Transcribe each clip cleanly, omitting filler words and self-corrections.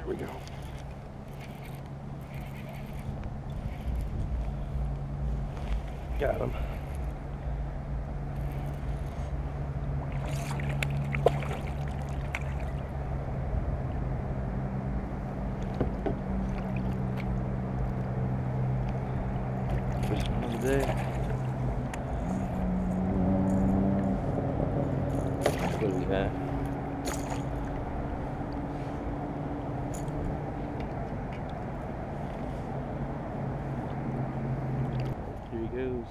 we go. Got him. First one of the day. Little guy. Here he goes.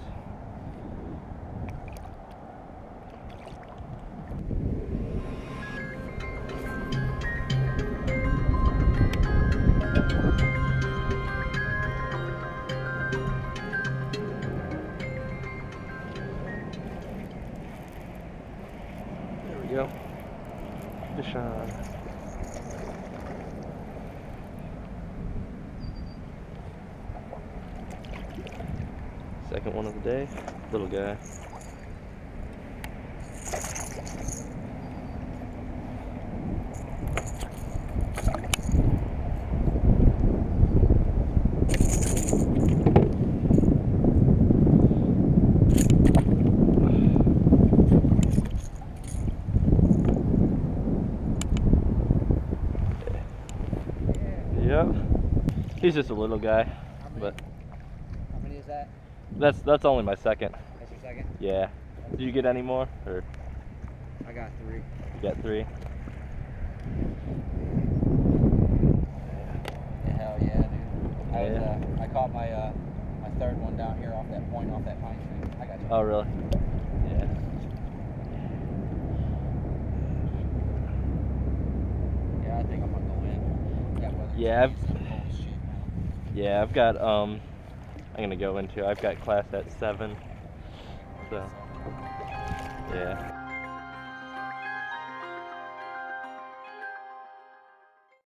There we go. Fish on. Second one of the day, little guy. Yep, he's just a little guy, but. How many is that? That's only my second. That's your second? Yeah. Did you get any more? Or I got 3. you got 3? Yeah, hell yeah, dude. I caught my my third one down here off that point, off that pine tree. I got you. Oh really? Yeah. Yeah, I think I'm gonna go in. That weather Yeah, is some bullshit, man. Yeah, I've got I'm gonna go into. I've got class at 7. So yeah.